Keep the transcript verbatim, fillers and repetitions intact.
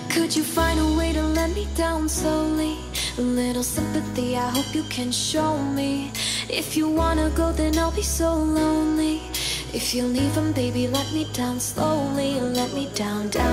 Could you find a way to let me down slowly? A little sympathy, I hope you can show me. If you wanna go, then I'll be so lonely. If you leave him, baby, let me down slowly. Let me down, down.